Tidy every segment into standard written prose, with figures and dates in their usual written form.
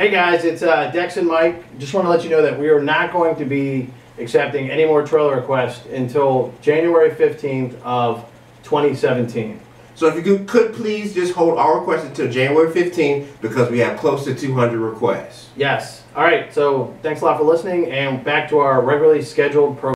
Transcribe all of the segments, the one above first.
Hey guys, it's Dex and Mike. Just want to let you know that we are not going to be accepting any more trailer requests until January 15th of 2017. So if you could please just hold all requests until January 15th because we have close to 200 requests. Yes. All right. So thanks a lot for listening, and back to our regularly scheduled program.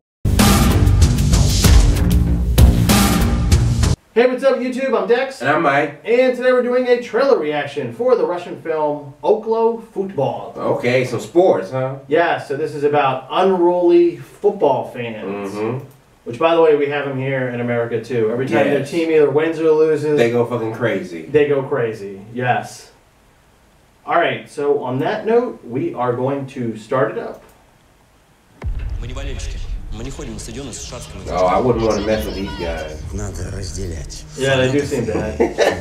Hey, what's up YouTube? I'm Dex. And I'm Mike. And today we're doing a trailer reaction for the Russian film Oklo Football. Okay, so sports, huh? Yeah, so this is about unruly football fans. Mm-hmm. Which, by the way, we have them here in America too. Every time their team either wins or loses, they go fucking crazy. They go crazy, yes. All right, so on that note, we are going to start it up. Oh, I wouldn't want to mess with these guys. Надо разделять. Yeah, they do seem bad.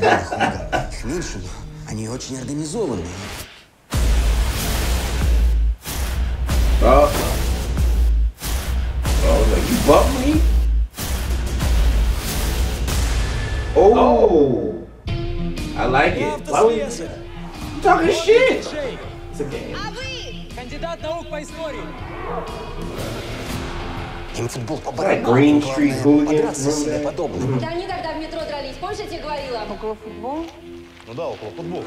Они очень организованные. Oh, like you bumped me? Oh, I like it. Why would you talking shit? It's a game. Кандидат наук по истории. Им футбол по Green Street Hooligans. себе подобным. Да они тогда в метро дрались. Помнишь, я тебе говорила? Около футбола? Ну да, около футбола.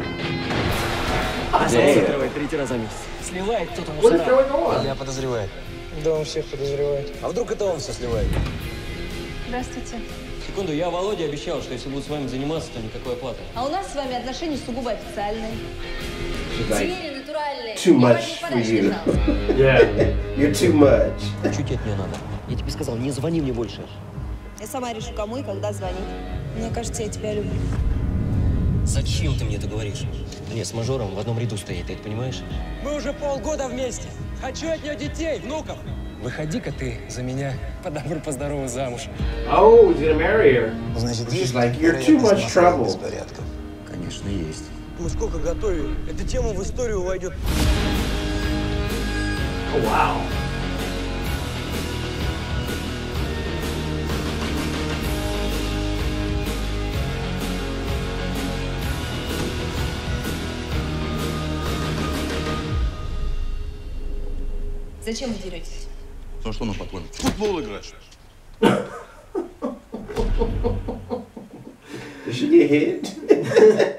Третий раз за месяц. Сливает кто-то What is мусора. going on? Меня подозревает. Да, он всех подозревает. А вдруг это он все сливает? Здравствуйте. Секунду, я Володе обещал, что если буду с вами заниматься, то никакой оплаты. А у нас с вами отношения сугубо официальные. Двери натуральные. Too much for you. Yeah. You're too much. Чуть от нее надо. Я тебе сказал, не звони мне больше. Я сама решу, кому и когда звонить. Мне кажется, я тебя люблю. Зачем ты мне это говоришь? Да нет, с мажором в одном ряду стоит, ты это понимаешь? Мы уже полгода вместе. Хочу от нее детей, внуков. Выходи-ка ты за меня по добру, по здорову замуж. Oh, he's gonna marry her. Значит, She's есть like, you're too much trouble. беспорядков. Конечно, есть. Мы сколько готовили, эта тема в историю войдет. Oh, wow. Зачем вы деретесь? Ну что, по-твоему? В футбол играешь? Did she get hit?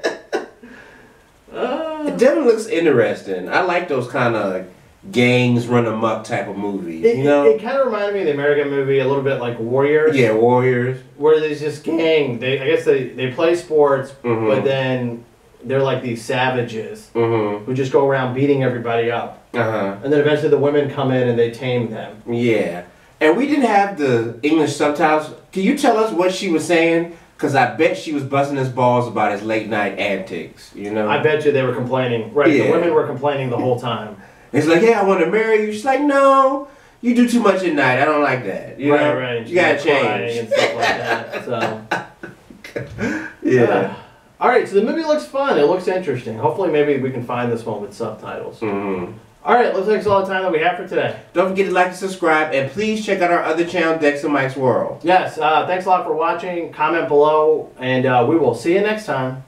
It definitely looks interesting. I like those kind of gangs run amok type of movies. It, you know, it kind of reminded me of the American movie a little bit like Warriors. Yeah, Warriors. Where there's this gang. I guess they play sports, Mm-hmm. but then they're like these savages Mm-hmm. who just go around beating everybody up. Uh-huh. And then eventually the women come in and they tame them. Yeah. And we didn't have the English subtitles. Can you tell us what she was saying? Because I bet she was busting his balls about his late night antics, you know? I bet you they were complaining. Right, Yeah. the women were complaining the whole time. He's like, yeah, I want to marry you. She's like, no, you do too much at night. I don't like that. You know? Right. You gotta Crying change. and stuff like that. So. Yeah. All right, so the movie looks fun. It looks interesting. Hopefully, maybe we can find this one with subtitles. Mm-hmm. All right, looks like it's all the time that we have for today. Don't forget to like and subscribe, and please check out our other channel, Dex and Mike's World. Yes, thanks a lot for watching. Comment below, and we will see you next time.